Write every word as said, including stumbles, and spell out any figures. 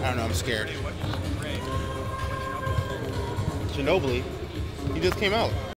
I don't know, I'm scared. Ginobili, he just came out.